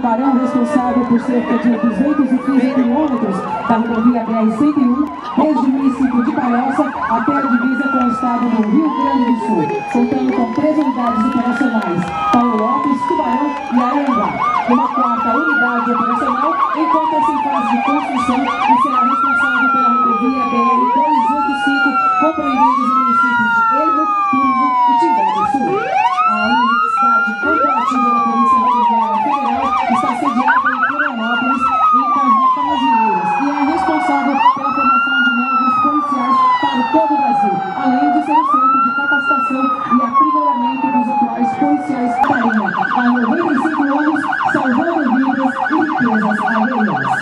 Tubarão, responsável por cerca de 215 quilômetros da rodovia BR-101, desde o município de Palhoça até a divisa com o estado do Rio Grande do Sul, contando com 3 unidades operacionais, Paulo Lopes, Tubarão e Aranguá. Uma 4ª unidade operacional encontra-se em fase de construção e será responsável pela rodovia BR-285, compreendendo os municípios de Ermo, Turvo e Timbé do Sul. A unidade corporativa da Polícia Rodoviária Federal está sediada em Florianópolis, em Canasvieiras, e é responsável pela formação de novos policiais para todo o Brasil, além de ser o centro de capacitação e aprimoramento dos atuais policiais da Marinha. Há 95 anos, salvando vidas e riquezas alheias.